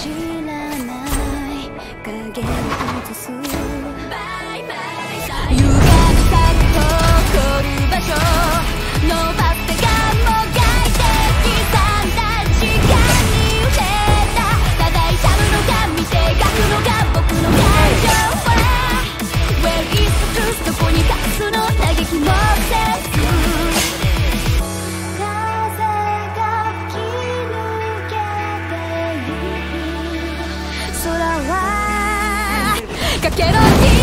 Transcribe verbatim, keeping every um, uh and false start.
知らない影を映すバイバイ歪みさっと残る場所伸ばす手がもがいて刻んだ時間に触れたただ痛むのが見て書くのが僕の感情は Where is the truth どこに隠すの嘆きもせずかけろ